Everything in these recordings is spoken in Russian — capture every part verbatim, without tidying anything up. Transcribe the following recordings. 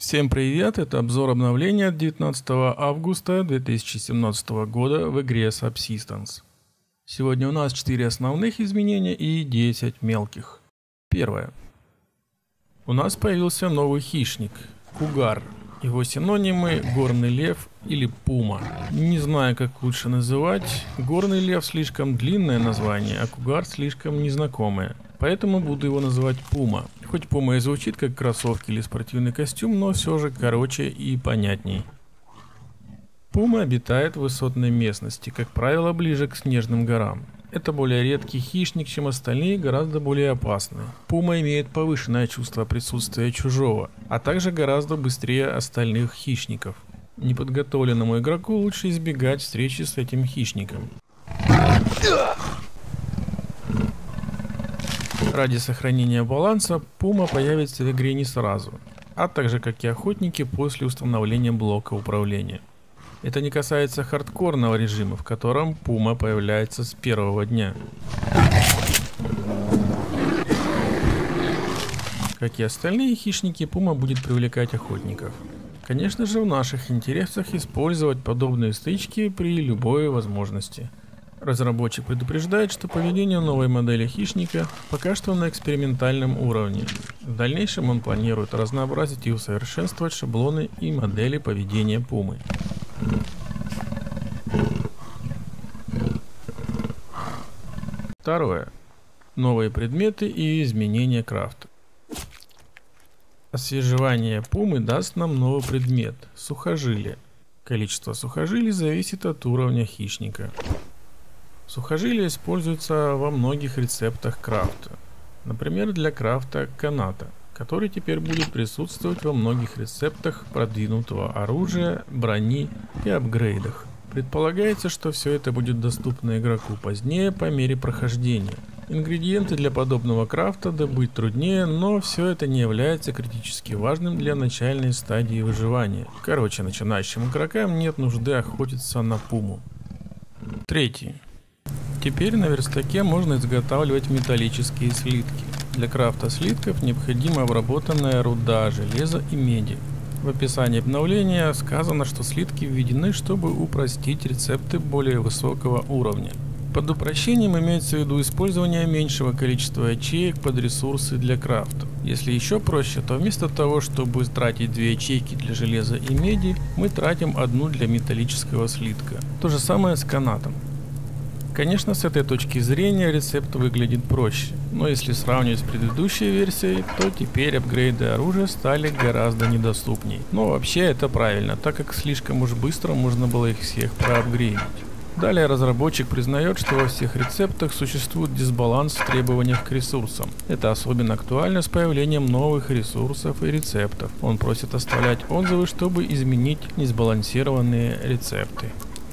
Всем привет, это обзор обновления от девятнадцатого августа две тысячи семнадцатого года в игре Subsistence. Сегодня у нас четыре основных изменения и десять мелких. Первое. У нас появился новый хищник – кугар. Его синонимы – горный лев или пума. Не знаю, как лучше называть. Горный лев слишком длинное название, а кугар слишком незнакомое. Поэтому буду его называть пума. Хоть пума и звучит как кроссовки или спортивный костюм, но все же короче и понятней. Пума обитает в высотной местности, как правило, ближе к снежным горам. Это более редкий хищник, чем остальные, гораздо более опасный. Пума имеет повышенное чувство присутствия чужого, а также гораздо быстрее остальных хищников. Неподготовленному игроку лучше избегать встречи с этим хищником. Ради сохранения баланса пума появится в игре не сразу, а также как и охотники после установления блока управления. Это не касается хардкорного режима, в котором пума появляется с первого дня. Как и остальные хищники, пума будет привлекать охотников. Конечно же, в наших интересах использовать подобные стычки при любой возможности. Разработчик предупреждает, что поведение новой модели хищника пока что на экспериментальном уровне. В дальнейшем он планирует разнообразить и усовершенствовать шаблоны и модели поведения пумы. Второе. Новые предметы и изменения крафта. Освежевание пумы даст нам новый предмет – сухожилие. Количество сухожилий зависит от уровня хищника. Сухожилия используются во многих рецептах крафта. Например, для крафта каната, который теперь будет присутствовать во многих рецептах продвинутого оружия, брони и апгрейдах. Предполагается, что все это будет доступно игроку позднее по мере прохождения. Ингредиенты для подобного крафта добыть труднее, но все это не является критически важным для начальной стадии выживания. Короче, начинающим игрокам нет нужды охотиться на пуму. Третий. Теперь на верстаке можно изготавливать металлические слитки. Для крафта слитков необходима обработанная руда железа и меди. В описании обновления сказано, что слитки введены, чтобы упростить рецепты более высокого уровня. Под упрощением имеется в виду использование меньшего количества ячеек под ресурсы для крафта. Если еще проще, то вместо того, чтобы тратить две ячейки для железа и меди, мы тратим одну для металлического слитка. То же самое с канатом. Конечно, с этой точки зрения рецепт выглядит проще, но если сравнивать с предыдущей версией, то теперь апгрейды оружия стали гораздо недоступней. Но вообще это правильно, так как слишком уж быстро можно было их всех проапгрейдить. Далее разработчик признает, что во всех рецептах существует дисбаланс в требованиях к ресурсам. Это особенно актуально с появлением новых ресурсов и рецептов. Он просит оставлять отзывы, чтобы изменить несбалансированные рецепты.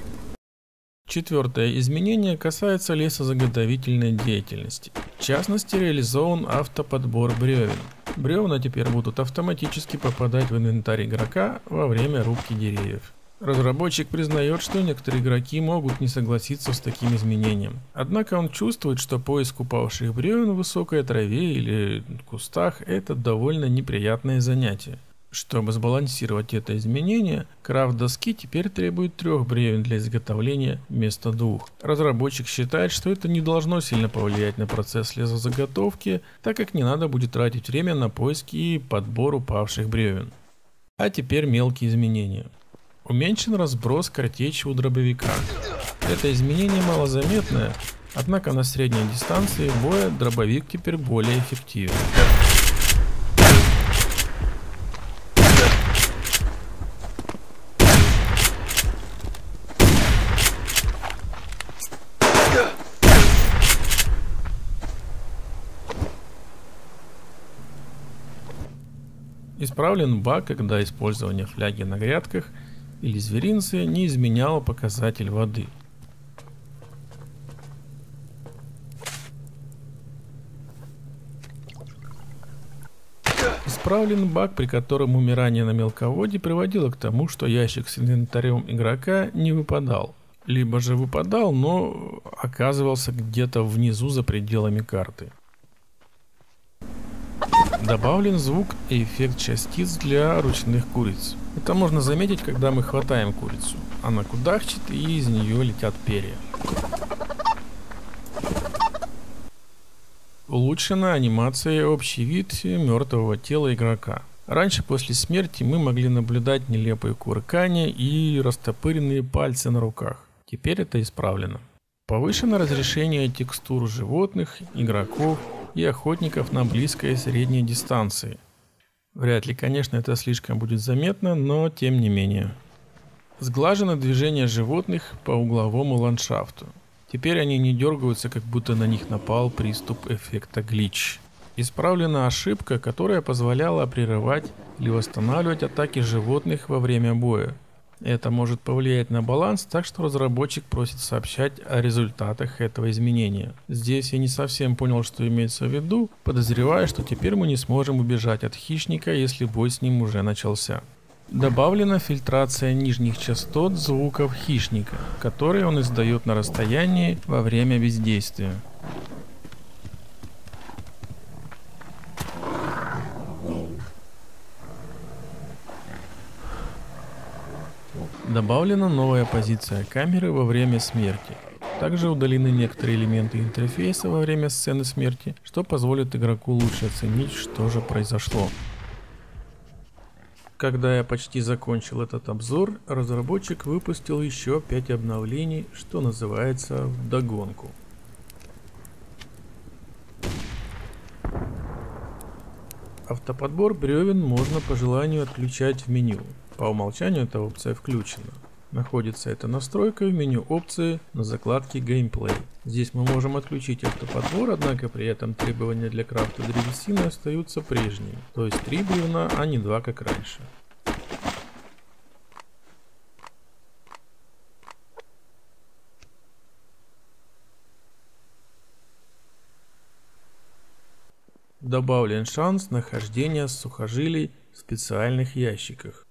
Четвертое изменение касается лесозаготовительной деятельности. В частности, реализован автоподбор бревен. Бревна теперь будут автоматически попадать в инвентарь игрока во время рубки деревьев. Разработчик признает, что некоторые игроки могут не согласиться с таким изменением. Однако он чувствует, что поиск упавших бревен в высокой траве или кустах – это довольно неприятное занятие. Чтобы сбалансировать это изменение, крафт доски теперь требует трех бревен для изготовления вместо двух. Разработчик считает, что это не должно сильно повлиять на процесс лесозаготовки, так как не надо будет тратить время на поиски и подбор упавших бревен. А теперь мелкие изменения. Уменьшен разброс картечи у дробовика. Это изменение малозаметное, однако на средней дистанции боя дробовик теперь более эффективен. Исправлен баг, когда использование фляги на грядках или зверинце не изменяло показатель воды. Исправлен баг, при котором умирание на мелководье приводило к тому, что ящик с инвентарем игрока не выпадал. Либо же выпадал, но оказывался где-то внизу за пределами карты. Добавлен звук и эффект частиц для ручных куриц. Это можно заметить, когда мы хватаем курицу. Она кудахчет и из нее летят перья. Улучшена анимация общий вид мертвого тела игрока. Раньше после смерти мы могли наблюдать нелепые кувыркания и растопыренные пальцы на руках. Теперь это исправлено. Повышено разрешение текстур животных, игроков и охотников на близкой и средней дистанции. Вряд ли, конечно, это слишком будет заметно, но тем не менее. Сглажено движение животных по угловому ландшафту. Теперь они не дергаются, как будто на них напал приступ эффекта глич. Исправлена ошибка, которая позволяла прерывать или восстанавливать атаки животных во время боя. Это может повлиять на баланс, так что разработчик просит сообщать о результатах этого изменения. Здесь я не совсем понял, что имеется в виду, подозревая, что теперь мы не сможем убежать от хищника, если бой с ним уже начался. Добавлена фильтрация нижних частот звуков хищника, которые он издает на расстоянии во время бездействия. Добавлена новая позиция камеры во время смерти. Также удалены некоторые элементы интерфейса во время сцены смерти, что позволит игроку лучше оценить, что же произошло. Когда я почти закончил этот обзор, разработчик выпустил еще пять обновлений, что называется, вдогонку. Автоподбор бревен можно по желанию отключать в меню. По умолчанию эта опция включена. Находится эта настройка в меню опции на закладке Gameplay. Здесь мы можем отключить автоподбор, однако при этом требования для крафта древесины остаются прежними. То есть три бревна, а не два, как раньше. Добавлен шанс нахождения сухожилий в специальных ящиках.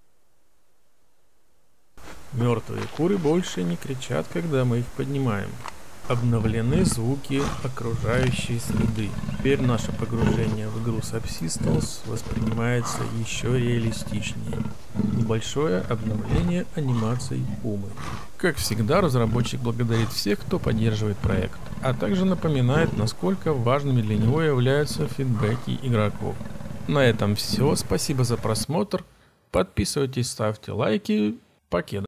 Мертвые куры больше не кричат, когда мы их поднимаем. Обновлены звуки окружающей среды. Теперь наше погружение в игру Subsistence воспринимается еще реалистичнее. Небольшое обновление анимаций пумы. Как всегда, разработчик благодарит всех, кто поддерживает проект, а также напоминает, насколько важными для него являются фидбэки игроков. На этом все. Спасибо за просмотр. Подписывайтесь, ставьте лайки. Покеда.